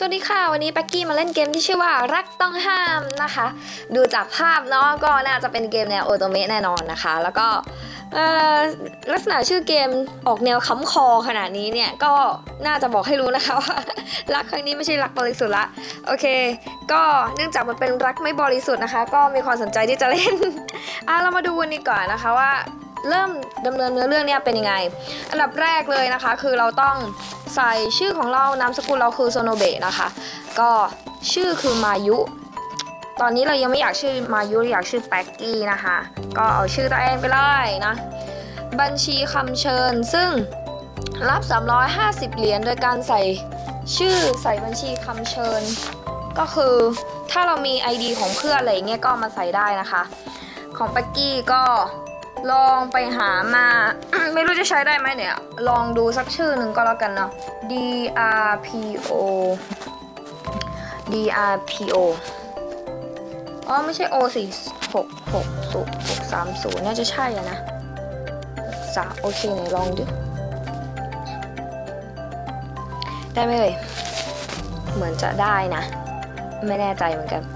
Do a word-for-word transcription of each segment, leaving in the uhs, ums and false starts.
สวัสดีค่ะวันนี้แป๊กกี้มาเล่นเกมที่ชื่อว่ารักต้องห้ามนะคะดูจากภาพเนาะก็น่าจะเป็นเกมแนวโอโตเมะแน่นอนนะคะแล้วก็ลักษณะชื่อเกมออกแนวค้ำคอขนาดนี้เนี่ยก็น่าจะบอกให้รู้นะคะว่ารักครั้งนี้ไม่ใช่รักบริสุทธิ์ละโอเคก็เนื่องจากมันเป็นรักไม่บริสุทธิ์นะคะก็มีความสนใจที่จะเล่น อ่ะเรามาดูวันนี้ก่อนนะคะว่าเริ่มดำเนินเนื้อเรื่องเนี่ยเป็นยังไงอันดับแรกเลยนะคะคือเราต้องใส่ชื่อของเรานามสกุลเราคือโซโนเบะนะคะก็ชื่อคือมายุตอนนี้เรายังไม่อยากชื่อมายุอยากชื่อแป๊กกี้นะคะก็เอาชื่อตัวเองไปเลยนะบัญชีคำเชิญซึ่งรับสามร้อยห้าสิบเหรียญโดยการใส่ชื่อใส่บัญชีคำเชิญก็คือถ้าเรามี ไอ ดี ของเพื่อนอะไรเงี้ยก็มาใส่ได้นะคะของแป๊กกี้ก็ลองไปหามา ไม่รู้จะใช้ได้ไหมเนี่ยลองดูสักชื่อหนึ่งก็แล้วกันเนาะ D R P O D R P O อ๋อไม่ใช่ O สิหกหกศูนย์หกสามศูนย์น่าจะใช่อะนะสามโอเคไหนลองดิได้ไหมเอ่ยเหมือนจะได้นะไม่แน่ใจเหมือนกัน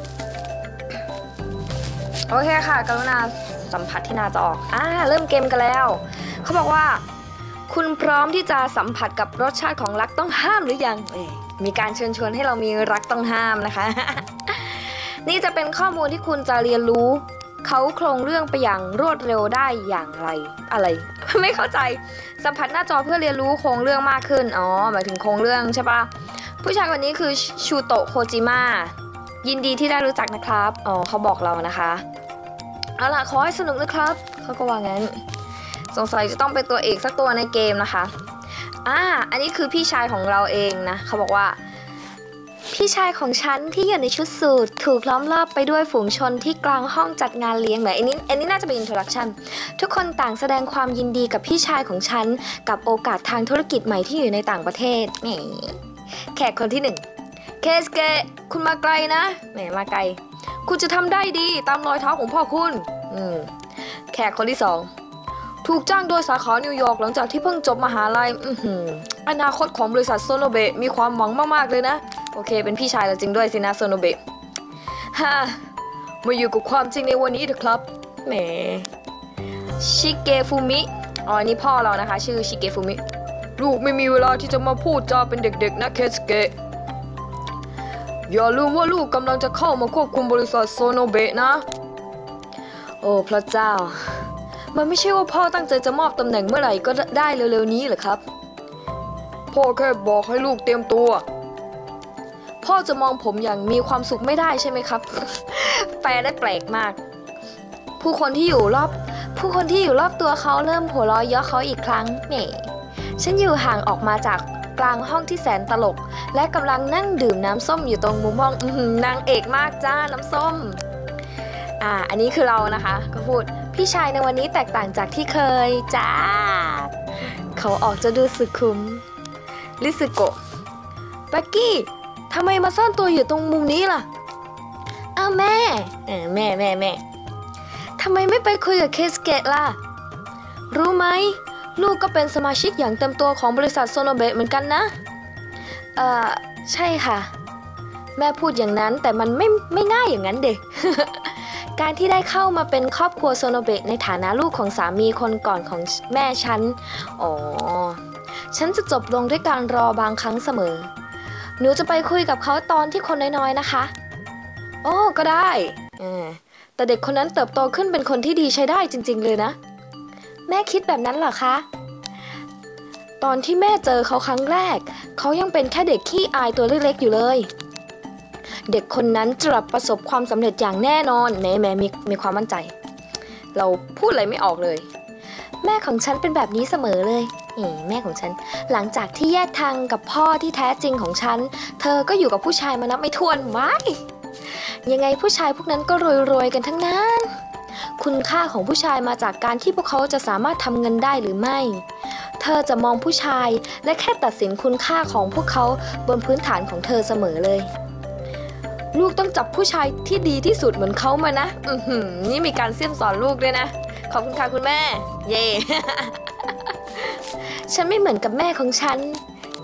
โอเคค่ะกรุณาสัมผัสที่หน้าจออ่าเริ่มเกมกันแล้วเขาบอกว่าคุณพร้อมที่จะสัมผัสกับรสชาติของรักต้องห้ามหรือยังเอ้ยมีการเชิญชวนให้เรามีรักต้องห้ามนะคะ นี่จะเป็นข้อมูลที่คุณจะเรียนรู้เขาโครงเรื่องไปอย่างรวดเร็วได้อย่างไรอะไร ไม่เข้าใจสัมผัสหน้าจอเพื่อเรียนรู้โครงเรื่องมากขึ้นอ๋อหมายถึงโครงเรื่องใช่ปะผู้ชายคนนี้คือชูโตะโคจิมะยินดีที่ได้รู้จักนะครับอ๋อเขาบอกเรานะคะเอาล่ะขอให้สนุกนะครับเขาก็ว่างั้นสงสัยจะต้องเป็นตัวเอกสักตัวในเกมนะคะอ่าอันนี้คือพี่ชายของเราเองนะเขาบอกว่าพี่ชายของฉันที่อยู่ในชุดสูทถูกล้อมรอบไปด้วยฝูงชนที่กลางห้องจัดงานเลี้ยงเหมือนอันนี้อันนี้น่าจะเป็นอินโทรดักชั่นทุกคนต่างแสดงความยินดีกับพี่ชายของฉันกับโอกาสทางธุรกิจใหม่ที่อยู่ในต่างประเทศนี่แขกคนที่หนึ่งเคสเกะคุณมาไกลนะแหมมาไกลคุณจะทำได้ดีตามรอยเท้าของพ่อคุณอืมแขกคนที่สองถูกจ้างโดยสาขานิวยอร์กหลังจากที่เพิ่งจบมหาลัยอือหืออนาคตของบริษัทโซโนเบะมีความหวังมากๆเลยนะโอเคเป็นพี่ชายเราจริงด้วยสินะโซโนเบะฮ่ามาอยู่กับความจริงในวันนี้เถอะครับแหมชิเกฟุมิอ๋ออันนี้พ่อเรานะคะชื่อชิเกฟุมิลูกไม่มีเวลาที่จะมาพูดจาเป็นเด็กๆนะเคสเกะอย่าลืมว่าลูกกำลังจะเข้ามาควบคุมบริษัทโซโนเบะนะโอ้พระเจ้ามันไม่ใช่ว่าพ่อตั้งใจจะมอบตำแหน่งเมื่อไหร่ก็ได้เร็วๆนี้เหรอครับพ่อแค่บอกให้ลูกเตรียมตัวพ่อจะมองผมอย่างมีความสุขไม่ได้ใช่ไหมครับ แปลได้แปลกมากผู้คนที่อยู่รอบผู้คนที่อยู่รอบตัวเขาเริ่มหัวเราะเยาะเขาอีกครั้งแหมฉันอยู่ห่างออกมาจากกลางห้องที่แสนตลกและกำลังนั่งดื่มน้ำส้มอยู่ตรงมุมห้องนางเอกมากจ้าน้ำส้มอ่าอันนี้คือเรานะคะก็พูดพี่ชายในวันนี้แตกต่างจากที่เคยจ้าเขาออกจะดูสุขุมริสึโกะปักกี้ทำไมมาซ่อนตัวอยู่ตรงมุมนี้ล่ะอ้าวแม่เออแม่แม่แม่ทำไมไม่ไปคุยกับเคสเกตล่ะรู้ไหมลูกก็เป็นสมาชิกอย่างเต็มตัวของบริษัทโซโนเบะเหมือนกันนะเอ่อใช่ค่ะแม่พูดอย่างนั้นแต่มันไม่ไม่ง่ายอย่างนั้นเด็ก การที่ได้เข้ามาเป็นครอบครัวโซโนเบะในฐานะลูกของสามีคนก่อนของแม่ฉันอ๋อฉันจะจบลงด้วยการรอบางครั้งเสมอหนูจะไปคุยกับเขาตอนที่คนน้อยๆนะคะโอ้ก็ได้แต่เด็กคนนั้นเติบโตขึ้นเป็นคนที่ดีใช้ได้จริงๆเลยนะแม่คิดแบบนั้นเหรอคะตอนที่แม่เจอเขาครั้งแรกเขายังเป็นแค่เด็กขี้อายตัวเล็กๆอยู่เลยเด็กคนนั้นจะประสบความสำเร็จอย่างแน่นอนแม่แม่มีมีความมั่นใจเราพูดอะไรไม่ออกเลยแม่ของฉันเป็นแบบนี้เสมอเลยนี่แม่ของฉันหลังจากที่แยกทางกับพ่อที่แท้จริงของฉันเธอก็อยู่กับผู้ชายมานับไม่ถ้วนว้ายยังไงผู้ชายพวกนั้นก็รวยๆกันทั้งนั้นคุณค่าของผู้ชายมาจากการที่พวกเขาจะสามารถทำเงินได้หรือไม่เธอจะมองผู้ชายและแค่ตัดสินคุณค่าของพวกเขาบนพื้นฐานของเธอเสมอเลยลูกต้องจับผู้ชายที่ดีที่สุดเหมือนเขามานะอือหือนี่มีการเสี่ยมสอนลูกด้วยนะขอบคุณค่ะคุณแม่เย่ ฉันไม่เหมือนกับแม่ของฉัน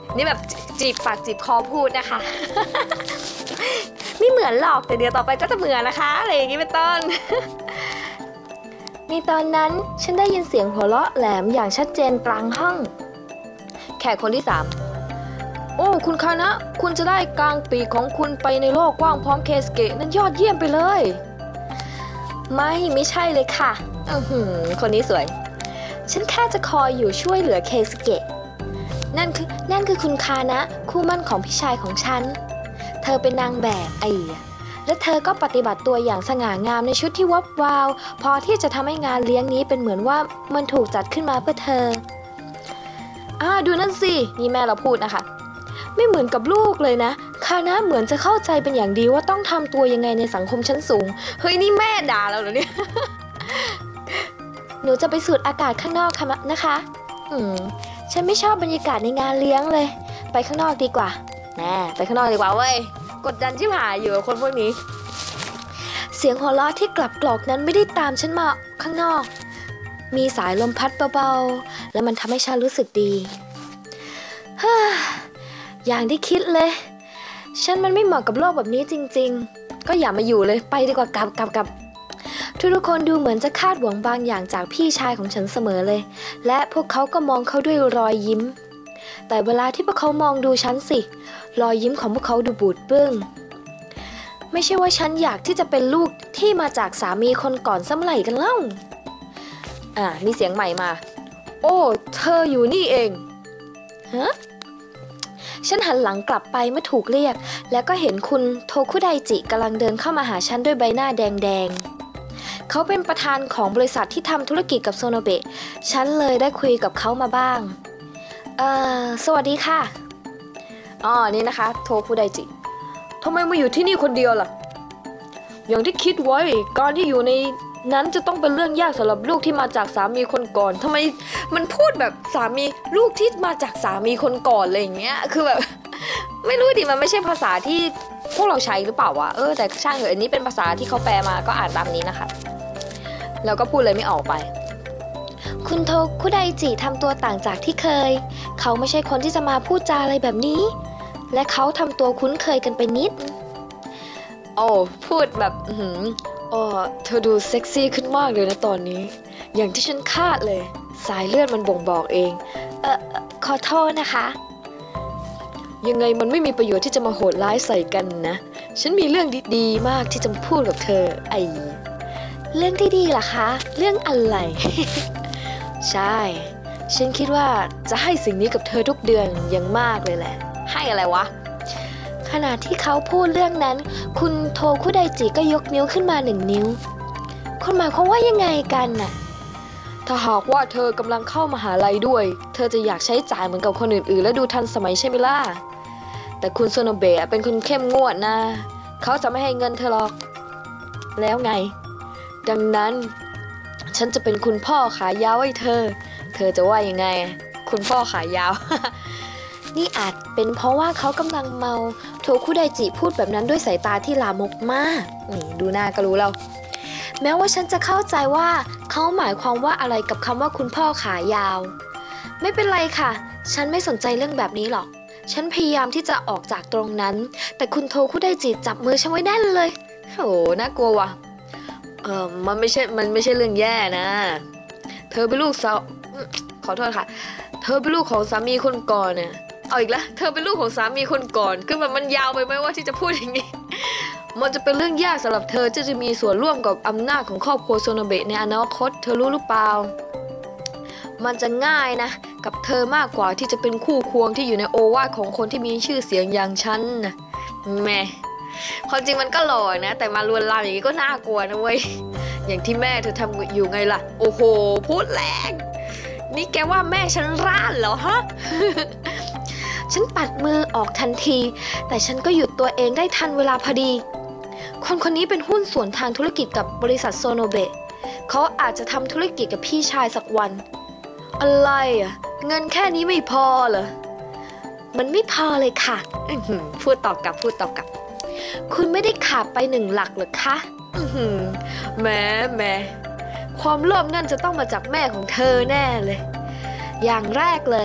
นี่แบบจีบปากจีบคอพูดนะคะ ไม่เหมือนหรอกแต่เดี๋ยวต่อไปก็จะเหมือนนะคะอะไรอย่างนี้เป็นต้น ในตอนนั้นฉันได้ยินเสียงหัวเราะแหลมอย่างชัดเจนกลางห้องแขกคนที่สามโอ้คุณคานะคุณจะได้กางปีกของคุณไปในโลกกว้างพร้อมเคสเกะนั่นยอดเยี่ยมไปเลยไม่ไม่ใช่เลยค่ะอือหือคนนี้สวยฉันแค่จะคอยอยู่ช่วยเหลือเคสเกะนั่นคือนั่นคือคุณคานะคู่มั่นของพี่ชายของฉันเธอเป็นนางแบบไอ้และเธอก็ปฏิบัติตัวอย่างสง่างามในชุดที่วับวาวพอที่จะทำให้งานเลี้ยงนี้เป็นเหมือนว่ามันถูกจัดขึ้นมาเพื่อเธออ่าดูนั่นสินี่แม่เราพูดนะคะไม่เหมือนกับลูกเลยนะคานะเหมือนจะเข้าใจเป็นอย่างดีว่าต้องทำตัวยังไงในสังคมชั้นสูงเฮ้ยนี่แม่ด่าเราเหรอเนี่ย หนูจะไปสูดอากาศข้างนอกค่ะนะคะอืมฉันไม่ชอบบรรยากาศในงานเลี้ยงเลยไปข้างนอกดีกว่าแน่ไปข้างนอกดีกว่าเว้ยกดดันชิบหายอยู่กับคนพวกนี้เสียงหัวเราะที่กลับกรอกนั้นไม่ได้ตามฉันมาข้างนอกมีสายลมพัดเบาๆและมันทำให้ฉันรู้สึกดีฮ่าอย่างที่คิดเลยฉันมันไม่เหมาะกับโลกแบบนี้จริงๆก็อย่ามาอยู่เลยไปดีกว่ากลับกลับกลับทุกๆคนดูเหมือนจะคาดหวังบางอย่างจากพี่ชายของฉันเสมอเลยและพวกเขาก็มองเขาด้วยรอยยิ้มแต่เวลาที่พวกเขามองดูฉันสิรอยยิ้มของพวกเขาดูบูดเบื้องไม่ใช่ว่าฉันอยากที่จะเป็นลูกที่มาจากสามีคนก่อนสมัยกันเล่าอ่ามีเสียงใหม่มาโอ้เธออยู่นี่เองฮะฉันหันหลังกลับไปเมื่อถูกเรียกแล้วก็เห็นคุณโทคุไดจิกำลังเดินเข้ามาหาฉันด้วยใบหน้าแดงๆเขาเป็นประธานของบริษัทที่ทำธุรกิจกับโซโนเบะฉันเลยได้คุยกับเขามาบ้างเอ่อสวัสดีค่ะอ๋อนี่นะคะโทคุไดจิทำไมมาอยู่ที่นี่คนเดียวล่ะอย่างที่คิดไว้การที่อยู่ในนั้นจะต้องเป็นเรื่องยากสำหรับลูกที่มาจากสามีคนก่อนทำไมมันพูดแบบสามีลูกที่มาจากสามีคนก่อนอะไรอย่างเงี้ยคือแบบ ไม่รู้ดิมันไม่ใช่ภาษาที่พวกเราใช้หรือเปล่าวะเออแต่ช่างเถอะอันนี้เป็นภาษาที่เขาแปลมาก็อ่านตามนี้นะคะแล้วก็พูดเลยไม่ออกไปคุณโทคุไดจิทำตัวต่างจากที่เคยเขาไม่ใช่คนที่จะมาพูดจาอะไรแบบนี้และเขาทำตัวคุ้นเคยกันไปนิดโอ้พูดแบบหืมโอ้เธอดูเซ็กซี่ขึ้นมากเลยนะตอนนี้อย่างที่ฉันคาดเลยสายเลือดมันบ่งบอกเองเออขอโทษนะคะยังไงมันไม่มีประโยชน์ที่จะมาโหดร้ายใส่กันนะฉันมีเรื่องดีๆมากที่จะพูดกับเธอไอเรื่องที่ดีล่ะคะเรื่องอะไร ใช่ฉันคิดว่าจะให้สิ่งนี้กับเธอทุกเดือนอย่างมากเลยแหละให้อะไรวะขณะที่เขาพูดเรื่องนั้นคุณโทคุไดจิก็ยกนิ้วขึ้นมาหนึ่งนิ้วคุณหมายความว่ายังไงกันน่ะถ้าหากว่าเธอกำลังเข้ามหาลัยด้วยเธอจะอยากใช้จ่ายเหมือนกับคนอื่นๆและดูทันสมัยใช่ไหมล่ะแต่คุณโซโนเบะเป็นคนเข้มงวดนะเขาจะไม่ให้เงินเธอหรอกแล้วไงดังนั้นฉันจะเป็นคุณพ่อขายาวให้เธอเธอจะว่ายังไงคุณพ่อขายาว นี่อาจเป็นเพราะว่าเขากำลังเมาโทคุไดจิพูดแบบนั้นด้วยสายตาที่ลามกมากนี่ดูหน้าก็รู้แล้วแม้ว่าฉันจะเข้าใจว่าเขาหมายความว่าอะไรกับคำว่าคุณพ่อขายาวไม่เป็นไรค่ะฉันไม่สนใจเรื่องแบบนี้หรอกฉันพยายามที่จะออกจากตรงนั้นแต่คุณโทคุไดจิจับมือฉันไว้แน่นเลยโหน่ากลัวว่ะเออมันไม่ใช่มันไม่ใช่เรื่องแย่นะเธอเป็นลูกสาวขอโทษค่ะเธอเป็นลูกของสามีคนก่อนเนี่ยเอาอีกแล้วเธอเป็นลูกของสามีคนก่อนคือแบบมันยาวไปไหมว่าที่จะพูดอย่างนี้มันจะเป็นเรื่องยากสำหรับเธอที่จะมีส่วนร่วมกับอำนาจของครอบครัวโซโนเบะในอนาคตเธอรู้หรือเปล่ามันจะง่ายนะกับเธอมากกว่าที่จะเป็นคู่ควงที่อยู่ในโอวาทของคนที่มีชื่อเสียงอย่างฉันนะแม่ความจริงมันก็หล่อนะแต่มาลวนลามอย่างนี้ก็น่ากลัวนะเว้ยอย่างที่แม่เธอทำอยู่ไงล่ะโอ้โหพูดแรงนี่แกว่าแม่ฉันร่านเหรอฮะ ฉันปัดมือออกทันทีแต่ฉันก็หยุดตัวเองได้ทันเวลาพอดีคนคนนี้เป็นหุ้นส่วนทางธุรกิจกับบริษัทโซโนเบะเขาอาจจะทำธุรกิจกับพี่ชายสักวันอะไรอ่ะเงินแค่นี้ไม่พอเหรอมันไม่พอเลยค่ะพูดตอบกลับพูดตอบกลับคุณไม่ได้ขาดไปหนึ่งหลักหรอคะแม่แม่ความโลภนั่นจะต้องมาจากแม่ของเธอแน่เลยอย่างแรกเลย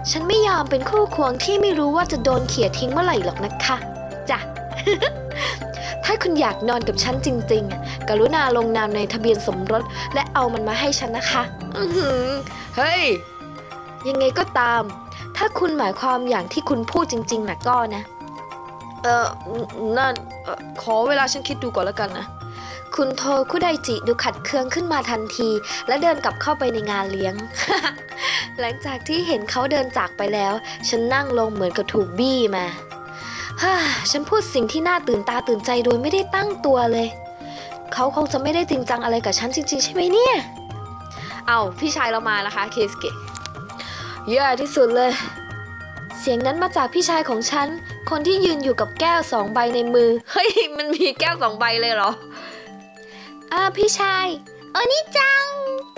ฉันไม่ยอมเป็นคู่ควงที่ไม่รู้ว่าจะโดนเขี่ยทิ้งเมื่อไหร่หรอกนะคะจ้ะ ถ้าคุณอยากนอนกับฉันจริงๆกรุณาลงนามในทะเบียนสมรสและเอามันมาให้ฉันนะคะอือหือเฮ้ยยังไงก็ตามถ้าคุณหมายความอย่างที่คุณพูดจริงๆนะก็นะเออนั่นเออขอเวลาฉันคิดดูก่อนแล้วกันนะคุณโทคุไดจิดูขัดเคืองขึ้นมาทันทีและเดินกลับเข้าไปในงานเลี้ยง หลังจากที่เห็นเขาเดินจากไปแล้วฉันนั่งลงเหมือนกับถูกบี้มา ฮ่าฉันพูดสิ่งที่น่าตื่นตาตื่นใจโดยไม่ได้ตั้งตัวเลยเขาคงจะไม่ได้จริงจังอะไรกับฉันจริงๆใช่ไหมเนี่ยเอาพี่ชายเรามานะคะเคสเกะแย่ที่สุดเลยเสียงนั้นมาจากพี่ชายของฉันคนที่ยืนอยู่กับแก้วสองใบในมือเฮ้ยมันมีแก้วสองใบเลยเหรออ่าพี่ชายโอ้นี่จัง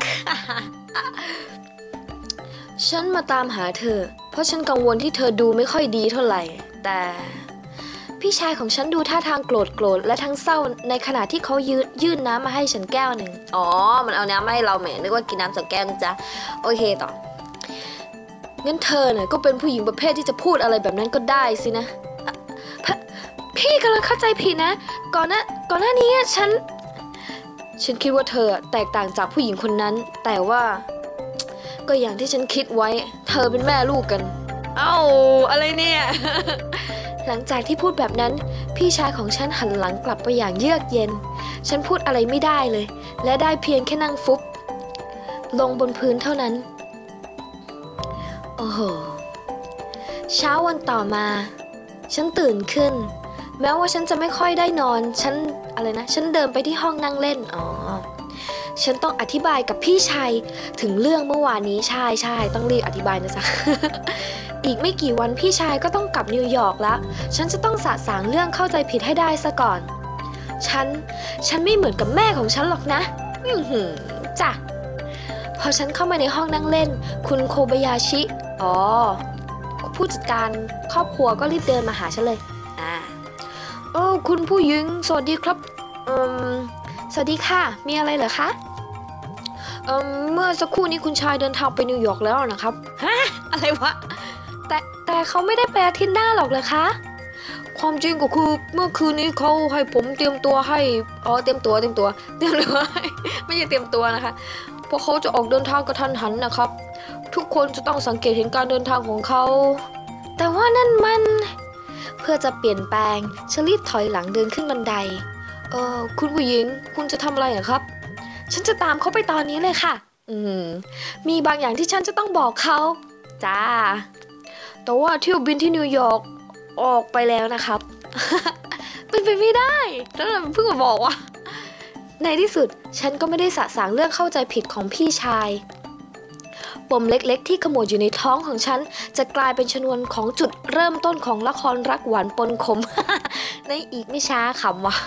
ฉันมาตามหาเธอเพราะฉันกังวลที่เธอดูไม่ค่อยดีเท่าไหร่แต่พี่ชายของฉันดูท่าทางโกรธโกรธและทั้งเศร้าในขณะที่เขายืนยื่นน้ำมาให้ฉันแก้วหนึ่งอ๋อมันเอาน้ำมาให้เราแหมนึกว่ากินน้ำสองแก้วนะจ๊ะโอเคต่องั้นเธอเนี่ยก็เป็นผู้หญิงประเภทที่จะพูดอะไรแบบนั้นก็ได้สินะพี่กำลังเข้าใจผิดนะก่อนหน้าก่อนหน้านี้ฉันฉันคิดว่าเธอแตกต่างจากผู้หญิงคนนั้นแต่ว่าก็อย่างที่ฉันคิดไว้เธอเป็นแม่ลูกกันเอ้าอะไรเนี่ย หลังจากที่พูดแบบนั้นพี่ชายของฉันหันหลังกลับไปอย่างเยือกเย็นฉันพูดอะไรไม่ได้เลยและได้เพียงแค่นั่งฟุบลงบนพื้นเท่านั้นโอ้โหเช้าวันต่อมาฉันตื่นขึ้นแม้ว่าฉันจะไม่ค่อยได้นอนฉันอะไรนะฉันเดินไปที่ห้องนั่งเล่นอ๋อฉันต้องอธิบายกับพี่ชายถึงเรื่องเมื่อวานนี้ใช่ใช่ต้องรีบอธิบายนะจ๊ะ อีกไม่กี่วันพี่ชายก็ต้องกลับนิวยอร์กแล้วฉันจะต้องสะสางเรื่องเข้าใจผิดให้ได้ซะก่อนฉันฉันไม่เหมือนกับแม่ของฉันหรอกนะอือหือจ้ะพอฉันเข้ามาในห้องนั่งเล่นคุณโคบายาชิอ๋อผู้จัดการครอบครัวก็รีบเดินมาหาฉันเลยอ่าโอ้คุณผู้หญิงสวัสดีครับอืมสวัสดีค่ะมีอะไรเหรอคะเอ่อเมื่อสักครู่นี้คุณชายเดินทางไปนิวยอร์กแล้วนะครับฮะอะไรวะแต่แต่เขาไม่ได้ไปอาทิตย์หน้าหรอกเลยคะความจริงก็คือเมื่อคืนนี้เขาให้ผมเตรียมตัวให้อ๋อเตรียมตัวเตรียมตัวเตรียมตัวไม่ใช่เตรียมตัวนะคะเพราะเขาจะออกเดินทางกระทันหันนะครับทุกคนจะต้องสังเกตเห็นการเดินทางของเขาแต่ว่านั่นมันเพื่อจะเปลี่ยนแปลงฉันรีบถอยหลังเดินขึ้นบันไดเออคุณผู้หญิงคุณจะทำอะไรเหรอครับฉันจะตามเขาไปตอนนี้เลยค่ะอืมมีบางอย่างที่ฉันจะต้องบอกเขาจ้าแต่ว่าเที่ยวบินที่นิวยอร์กออกไปแล้วนะครับ เป็นไปไม่ได้แล้วเพิ่งมาบอกว่าในที่สุดฉันก็ไม่ได้สะสางเรื่องเข้าใจผิดของพี่ชายปมเล็กๆที่ขโมยอยู่ในท้องของฉันจะกลายเป็นชนวนของจุดเริ่มต้นของละครรักหวานปนขม ในอีกไม่ช้าขำว่ะ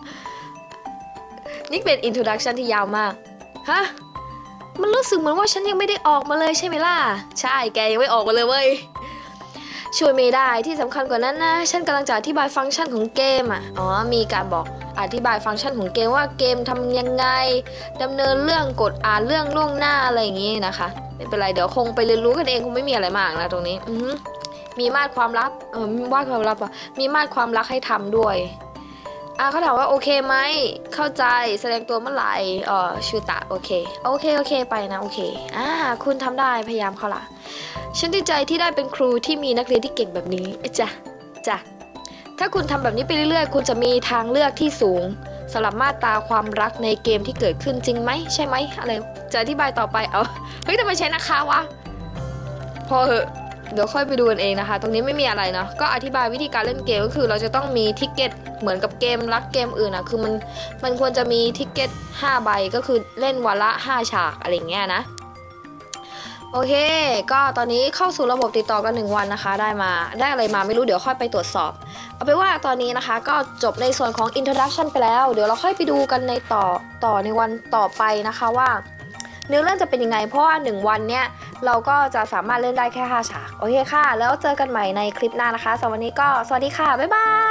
นี่เป็นอินโทรดักชันที่ยาวมากฮะมันรู้สึกเหมือนว่าฉันยังไม่ได้ออกมาเลยใช่ไหมล่ะใช่แกยังไม่ออกมาเลยเว้ยช่วยไม่ได้ที่สำคัญกว่านั้นนะฉันกำลังจะอธิบายฟังก์ชันของเกมอ่ะอ๋อมีการบอกอธิบายฟังก์ชันของเกมว่าเกมทำยังไงดำเนินเรื่องกดอ่านเรื่องล่วงหน้าอะไรอย่างงี้นะคะไม่เป็นไรเดี๋ยวคงไปเรียนรู้กันเองคงไม่มีอะไรมากนะตรงนี้อือมีมาดความลับเออมีมาดความลับอ่ะมีมาดความรักให้ทำด้วยอ่ะเขาถามว่าโอเคไหมเข้าใจแสดงตัวเมื่อไหร่เออชูตะโอเคโอเคโอเคไปนะโอเคอ่าคุณทำได้พยายามเขาล่ะฉันดีใจที่ได้เป็นครูที่มีนักเรียนที่เก่งแบบนี้จ้ะจ้ะถ้าคุณทำแบบนี้ไปเรื่อยๆคุณจะมีทางเลือกที่สูงสำหรับมาตราความรักในเกมที่เกิดขึ้นจริงไหมใช่ไหมอะไรจะอธิบายต่อไปเอาเฮ้ยทำไมใช้นะคะวะพอเหอะเดี๋ยวค่อยไปดูกันเองนะคะตรงนี้ไม่มีอะไรเนาะก็อธิบายวิธีการเล่นเกมก็คือเราจะต้องมีทิกเก็ตเหมือนกับเกมรักเกมอื่นอะคือมันมันควรจะมีทิกเก็ตห้าใบก็คือเล่นวันละห้าฉากอะไรอย่างเงี้ยนะโอเคก็ตอนนี้เข้าสู่ระบบติดต่อกันหนึ่งวันนะคะได้มาได้อะไรมาไม่รู้เดี๋ยวค่อยไปตรวจสอบเอาไปนว่าตอนนี้นะคะก็จบในส่วนของ introduction ไปแล้วเดี๋ยวเราค่อยไปดูกันในต่อต่อในวันต่อไปนะคะว่าเนื้อเรื่องจะเป็นยังไงเพราะว่าหนึ่งวันเนี้ยเราก็จะสามารถเล่นได้แค่ห้าฉากโอเคค่ะแล้วเจอกันใหม่ในคลิปหน้านะคะสำหรับวันนี้ก็สวัสดีค่ะบ๊ายบาย